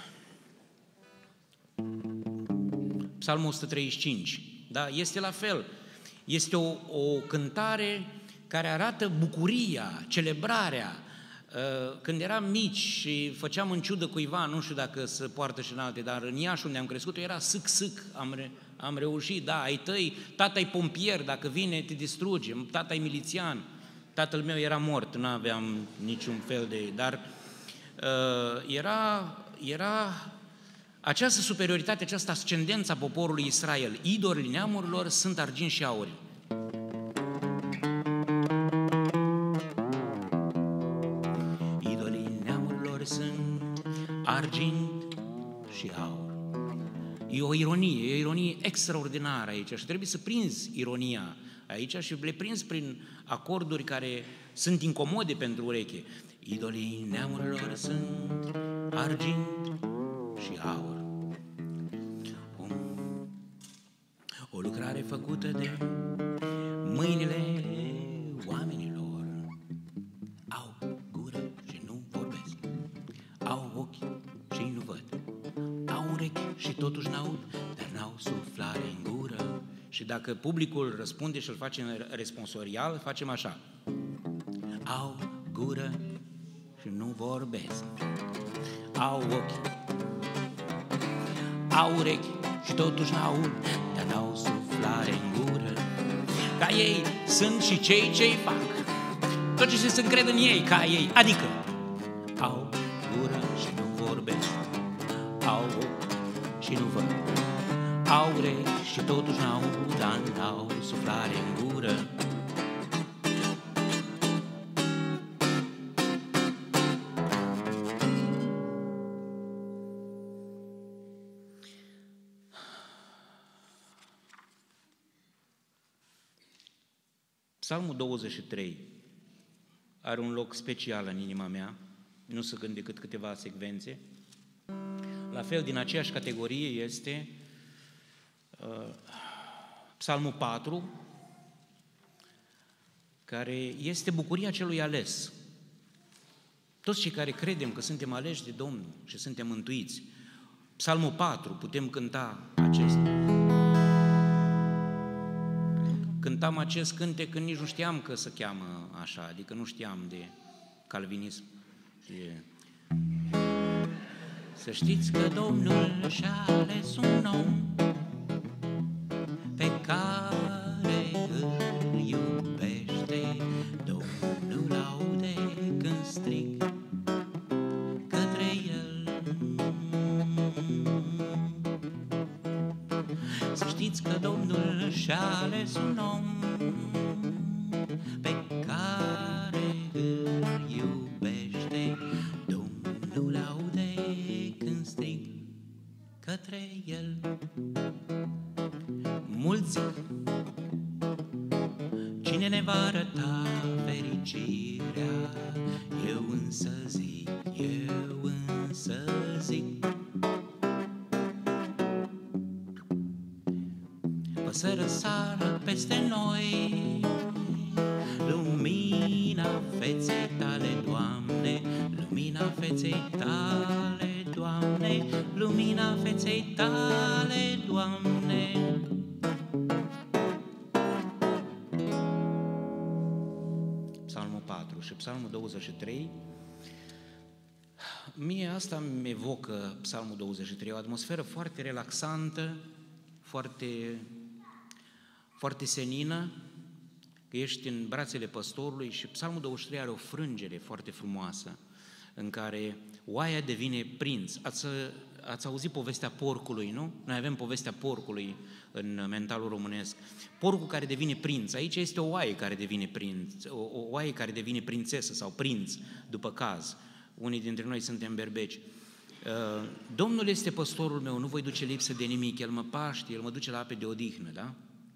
Psalmul o sută treizeci și cinci, da, este la fel. Este o, o cântare care arată bucuria, celebrarea. Când eram mici și făceam în ciudă cuiva, nu știu dacă se poartă și în alte, dar în Iași, unde am crescut, era sâc-sâc, am, re, am reușit, da, ai tăi, tata-i pompier, dacă vine te distruge, tata-i milițian, tatăl meu era mort, nu aveam niciun fel de, dar uh, era, era această superioritate, această ascendență a poporului Israel. Idolii neamurilor sunt argint și aur. Idolii neamurilor sunt argint și aur. E o ironie, e o ironie extraordinară aici și trebuie să prinzi ironia aici și le prinzi prin acorduri care sunt incomode pentru ureche. Idolii neamurilor sunt argint și aur. O lucrare făcută de mâinile oamenilor. Au gură și nu vorbesc, au ochi și nu văd, au urechi și totuși n-aud, dar n-au suflare în gură. Și dacă publicul răspunde și îl face responsorial, facem așa. Au gură și nu vorbesc, au ochi, au urechi și totuși n-aud, dar n-au suflare în gură. Ca ei sunt și cei ce-i fac, tot ce se încred în ei ca ei, adică au gură și nu vorbesc, au ochi și nu văd, au urechi și totuși n-aud, dar n-au suflare în gură. Psalmul douăzeci și trei are un loc special în inima mea, nu se gând decât câteva secvențe. La fel, din aceeași categorie este uh, Psalmul patru, care este bucuria celui ales. Toți cei care credem că suntem aleși de Domnul și suntem mântuiți, Psalmul patru, putem cânta acest. Cântam acest cântec când nici nu știam că se cheamă așa, adică nu știam de calvinism. Să știți că Domnul și-a ales un om pe care îl iubește. Domnul laude când strig către el. Să știți că Domnul și-a ales un om pe care îl iubește. Domnul laude când strig către el. Mulți zic, cine ne va arăta fericirea? Eu însă zic, eu însă zic, să răsară peste noi lumina feței tale, Doamne, lumina feței tale, Doamne, lumina feței tale, Doamne. Psalmul patru și Psalmul douăzeci și trei. Mie asta îmi evocă Psalmul douăzeci și trei, o atmosferă foarte relaxantă, foarte foarte senină, că ești în brațele păstorului, și Psalmul douăzeci și trei are o frângere foarte frumoasă în care oaia devine prinț. Ați, ați auzit povestea porcului, nu? Noi avem povestea porcului în mentalul românesc. Porcul care devine prinț. Aici este o oaie care devine prinț, o, o oaie care devine prințesă sau prinț, după caz. Unii dintre noi suntem berbeci. Domnul este păstorul meu, nu voi duce lipsă de nimic, El mă paște, El mă duce la ape de odihnă, da?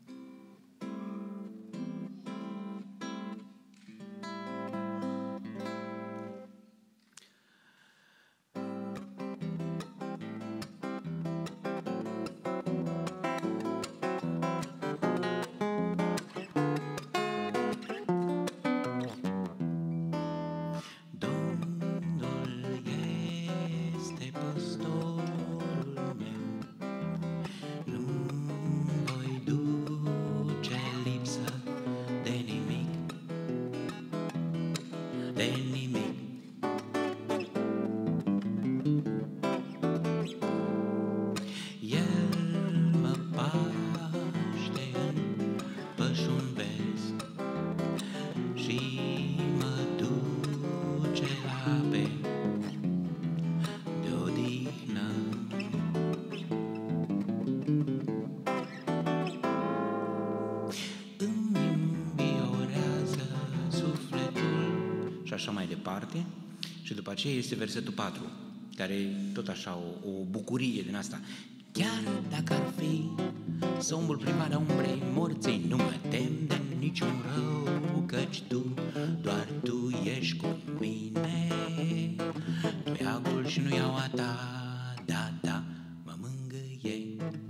Așa mai departe. Și după aceea este versetul patru, care e tot așa o, o bucurie din asta. Chiar dacă ar fi să umblu prin valea umbrei morții, nu mă tem de niciun rău, căci Tu, doar Tu ești cu mine. Toiagul și nu iau a Ta, da, da, mă mângâie.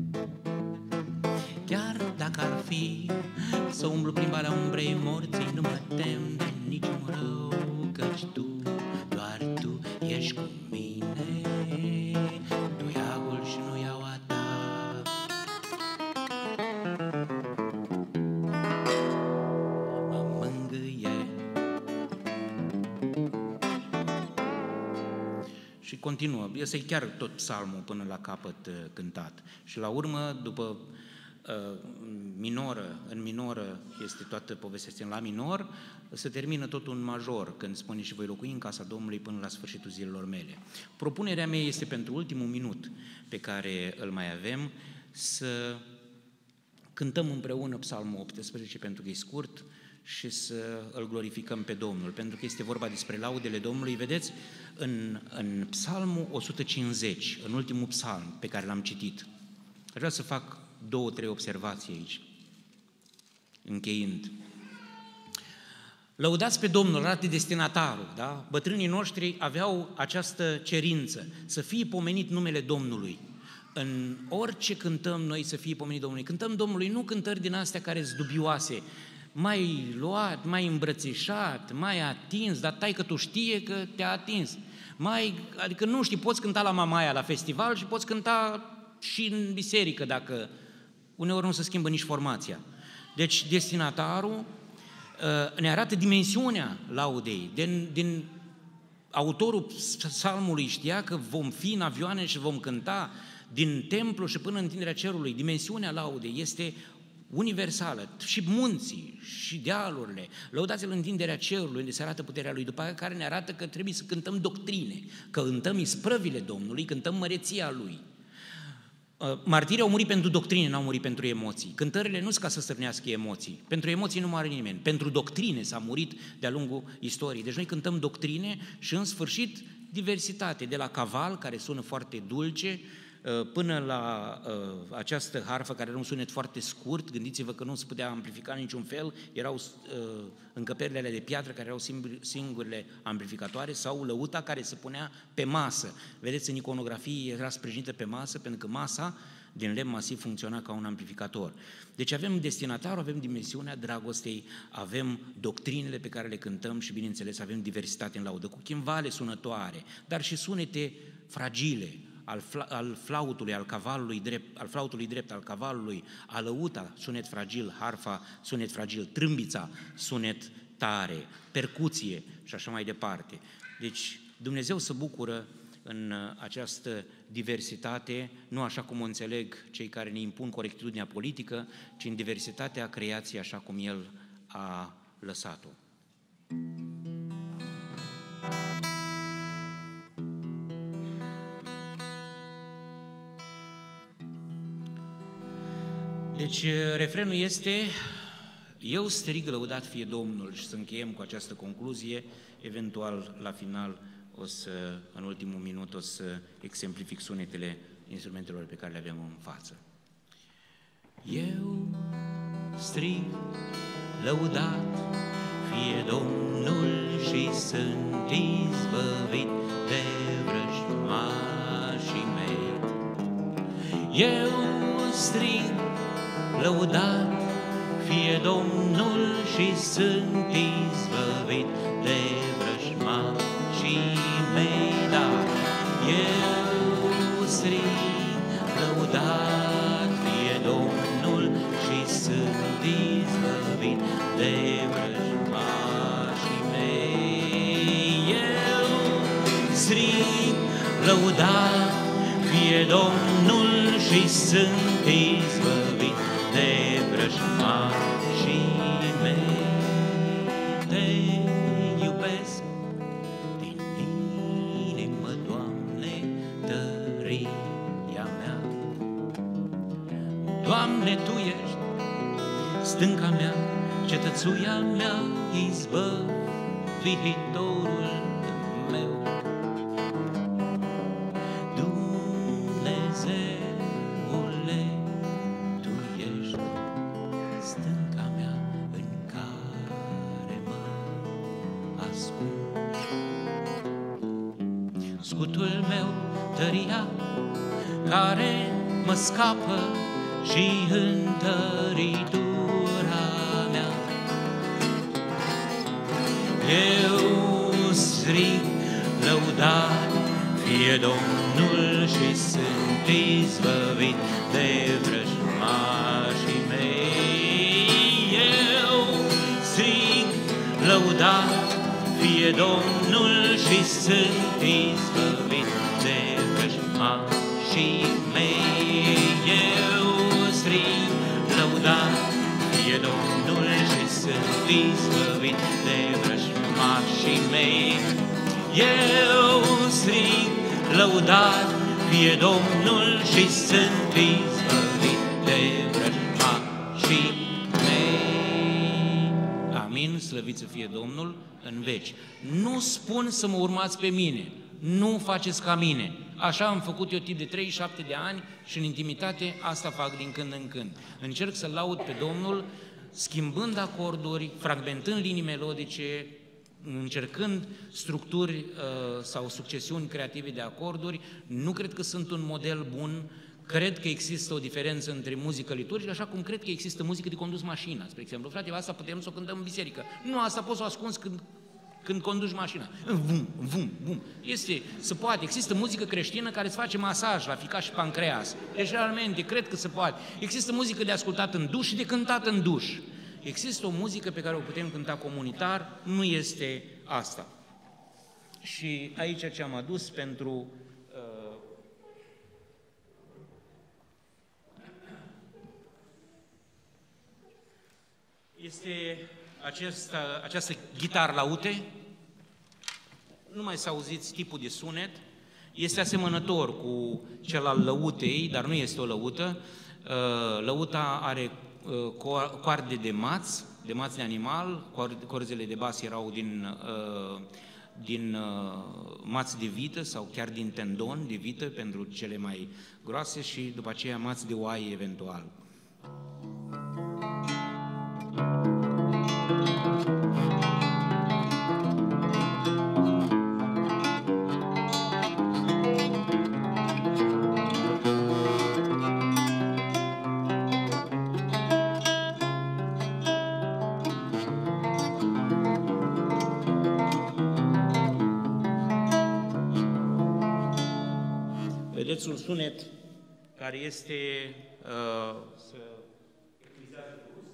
Chiar dacă ar fi să umblu prin valea umbrei morții, nu mă tem de niciun rău, căci Tu, doar Tu ești cu mine. Toiagul și nu iau a Ta. Mă mângâie. Și continuă, este chiar tot psalmul până la capăt cântat. Și la urmă, după minoră, în minoră este toată povestea, este la minor, se termină totul în major, când spune și voi locui în casa Domnului până la sfârșitul zilelor mele. Propunerea mea este pentru ultimul minut pe care îl mai avem să cântăm împreună Psalmul optsprezece, pentru că e scurt, și să îl glorificăm pe Domnul, pentru că este vorba despre laudele Domnului. Vedeți, în, în Psalmul o sută cincizeci, în ultimul psalm pe care l-am citit, aș vrea să fac două, trei observații aici, încheind. Lăudați pe Domnul, arată destinatarul, da? Bătrânii noștri aveau această cerință, să fie pomenit numele Domnului. În orice cântăm noi să fie pomenit Domnului. Cântăm Domnului nu cântări din astea care sunt dubioase, mai luat, mai îmbrățișat, mai atins, dar tai că tu știe că te-a atins. Mai, adică nu știi, poți cânta la Mamaia la festival și poți cânta și în biserică, dacă uneori nu se schimbă nici formația. Deci destinatarul uh, ne arată dimensiunea laudei, din, din autorul psalmului știa că vom fi în avioane și vom cânta din templu și până în întinderea cerului. Dimensiunea laudei este universală, și munții, și dealurile. Lăudați-L în întinderea cerului, unde se arată puterea Lui, după care ne arată că trebuie să cântăm doctrine, că cântăm isprăvile Domnului, cântăm măreția Lui. Martirii au murit pentru doctrine, n-au murit pentru emoții. Cântările nu sunt ca să stârnească emoții. Pentru emoții nu moare nimeni. Pentru doctrine s-a murit de-a lungul istoriei. Deci noi cântăm doctrine și în sfârșit diversitate, de la caval, care sună foarte dulce, până la uh, această harfă care are un sunet foarte scurt. Gândiți-vă că nu se putea amplifica în niciun fel, erau uh, încăperile alea de piatră care erau singurele amplificatoare, sau lăuta care se punea pe masă. Vedeți, în iconografie era sprijinită pe masă, pentru că masa din lemn masiv funcționa ca un amplificator. Deci avem destinatarul, avem dimensiunea dragostei, avem doctrinele pe care le cântăm și, bineînțeles, avem diversitate în laudă, cu chimvale sunătoare, dar și sunete fragile, al, fla, al flautului, al cavalului drept, al flautului drept, al cavalului, a lăuta, sunet fragil, harfa, sunet fragil, trâmbița, sunet tare, percuție și așa mai departe. Deci Dumnezeu se bucură în această diversitate, nu așa cum o înțeleg cei care ne impun corectitudinea politică, ci în diversitatea creației așa cum El a lăsat-o. Deci, refrenul este: eu strig, lăudat fie Domnul, și să încheiem cu această concluzie, eventual la final, o să, în ultimul minut, o să exemplific sunetele instrumentelor pe care le avem în față. Eu strig, lăudat fie Domnul, și sunt izbăvit de vrăjmașii mei. Eu strig, lăudat fie Domnul, și sunt izbăvit de vrăjmașii mei. Da, eu strig, lăudat fie Domnul, și sunt izbăvit de vrăjmașii mei. Eu strig, lăudat fie Domnul, și sunt izbăvit de vrăjmașii mei. Te iubesc din inimă, Doamne, tăria mea. Doamne, Tu ești stânca mea, cetățuia mea, izbăvitorul meu. Scutul meu, tăria care mă scapă și întăritura mea. Eu strig, lăudat fie Domnul, și sunt izbăvit de vrăjmașii mei. Eu strig, lăudat fie Domnul, și sunt izbăvit de vrăjmașii mei. Eu strig, lăudat fie Domnul, și sunt izbăvit de vrăjmașii mei. Eu strig, lăudat fie Domnul, și sunt izbăvit de vrăjmașii mei. Amin, slăvit să fie Domnul în veci. Nu spun să mă urmați pe mine, nu faceți ca mine. Așa am făcut eu timp de treizeci și șapte de ani și în intimitate asta fac din când în când. Încerc să laud pe Domnul schimbând acorduri, fragmentând linii melodice, încercând structuri uh, sau succesiuni creative de acorduri. Nu cred că sunt un model bun. Cred că există o diferență între muzică liturgică, așa cum cred că există muzică de condus mașina. Spre exemplu, frate, asta putem să o cântăm în biserică. Nu, asta poți să o ascunzi când, când conduci mașina. Vum, vum, vum. Este, se poate. Există muzică creștină care îți face masaj la ficat și pancreas. Deci, realmente, cred că se poate. Există muzică de ascultat în duș și de cântat în duș. Există o muzică pe care o putem cânta comunitar, nu este asta. Și aici ce am adus pentru uh, este acesta, această ghitar laute. Nu mai să auziți tipul de sunet. Este asemănător cu cel al lăutei, dar nu este o lăută. Lăuta are coarde de maț, de maț de animal, corzele de bas erau din, din maț de vită sau chiar din tendon de vită pentru cele mai groase și după aceea maț de oaie eventual. Vedeți un sunet care este uh, să utilizează brusc.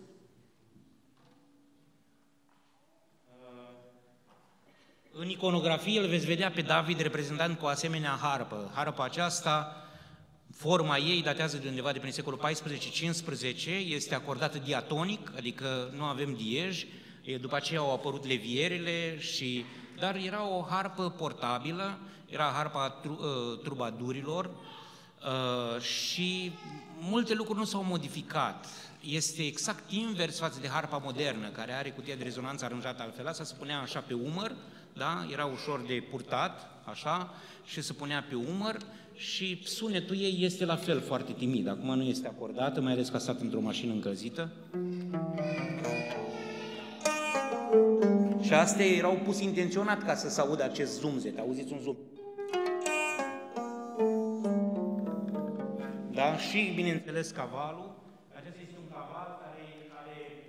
Uh, în iconografie îl veți vedea pe David reprezentant cu o asemenea harpă. Harpa aceasta, forma ei datează de undeva de prin secolul paisprezece cincisprezece, este acordată diatonic, adică nu avem diej, după aceea au apărut levierele, și, dar era o harpă portabilă, era harpa tru, uh, trubadurilor uh, și multe lucruri nu s-au modificat. Este exact invers față de harpa modernă, care are cutia de rezonanță aranjată altfel. Asta se punea așa pe umăr, da? Era ușor de purtat, așa, și se punea pe umăr și sunetul ei este la fel, foarte timid. Acum nu este acordată, mai ales că a stat într-o mașină încălzită. Și astea erau pus intenționat ca să se audă acest zumzet. Auziți un zum. Da? Și, bineînțeles, cavalul. Acesta este un caval care, care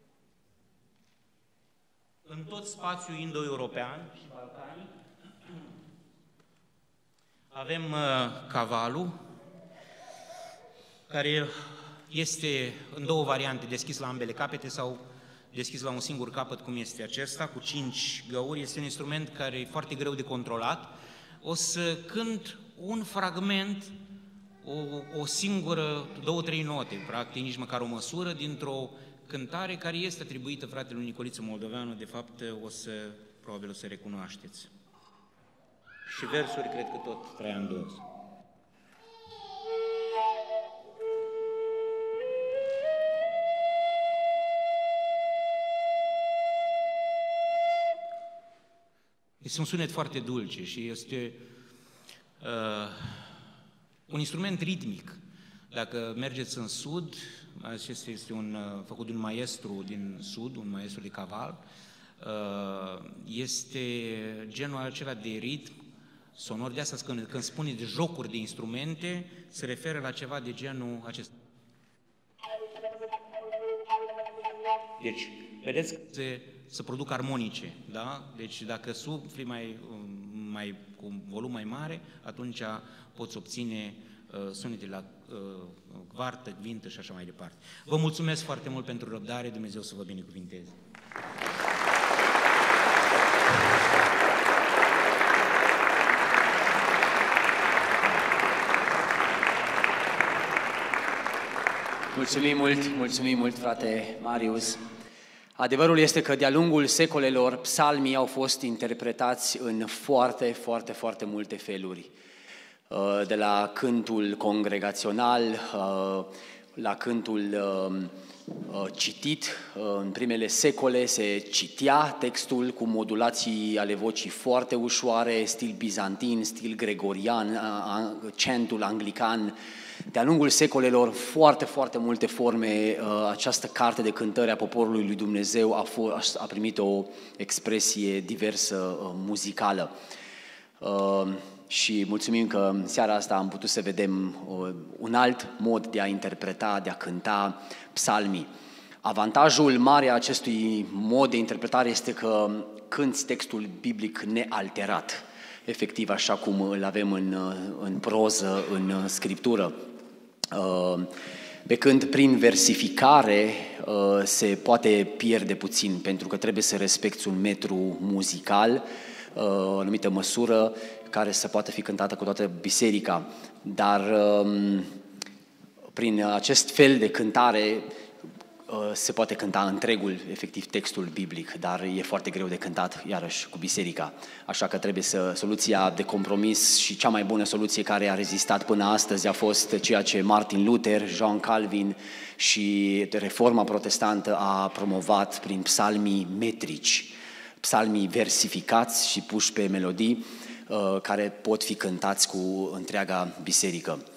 în tot spațiul indo-european și balcanic avem uh, cavalul, care este în două variante, deschis la ambele capete sau deschis la un singur capăt, cum este acesta, cu cinci găuri. Este un instrument care e foarte greu de controlat. O să cânt un fragment, o, o singură, două, trei note, practic, nici măcar o măsură, dintr-o cântare care este atribuită fratelui Nicoliță Moldoveanu, de fapt o să, probabil o să recunoașteți. Și versuri, cred că tot Traian Dos. Este un sunet foarte dulce și este uh, un instrument ritmic. Dacă mergeți în sud, acesta este un, uh, făcut de un maestru din sud, un maestru de caval, uh, este genul acela de ritm sonor. De asta când, când spune de jocuri de instrumente, se referă la ceva de genul acesta. Deci, vedeți că se, se produc armonice, da? Deci dacă sufli mai, mai, cu un volum mai mare, atunci poți obține uh, sunete la uh, quartă, quintă și așa mai departe. Vă mulțumesc foarte mult pentru răbdare, Dumnezeu să vă binecuvinteze. Mulțumim mult, mulțumim mult, frate Marius. Adevărul este că de-a lungul secolelor psalmii au fost interpretați în foarte, foarte, foarte multe feluri. De la cântul congregațional, la cântul citit, în primele secole se citea textul cu modulații ale vocii foarte ușoare, stil bizantin, stil gregorian, centul anglican. De-a lungul secolelor, foarte, foarte multe forme, această carte de cântări a poporului lui Dumnezeu a, fost, a primit o expresie diversă muzicală. Și mulțumim că în seara asta am putut să vedem un alt mod de a interpreta, de a cânta psalmii. Avantajul mare a acestui mod de interpretare este că cânți textul biblic nealterat, efectiv așa cum îl avem în, în proză, în scriptură. Pe când prin versificare se poate pierde puțin, pentru că trebuie să respecti un metru muzical, o anumită măsură care să poată fi cântată cu toată biserica, dar prin acest fel de cântare se poate cânta întregul, efectiv, textul biblic, dar e foarte greu de cântat, iarăși, cu biserica. Așa că trebuie să, soluția de compromis și cea mai bună soluție care a rezistat până astăzi a fost ceea ce Martin Luther, John Calvin și Reforma Protestantă a promovat prin psalmii metrici, psalmii versificați și puși pe melodii, care pot fi cântați cu întreaga biserică.